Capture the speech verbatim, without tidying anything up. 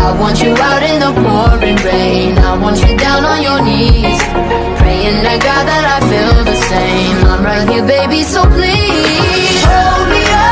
I want you out in the pouring rain. I want you down on your knees, praying to God that I feel the same. I'm right here, baby, so please hold me up.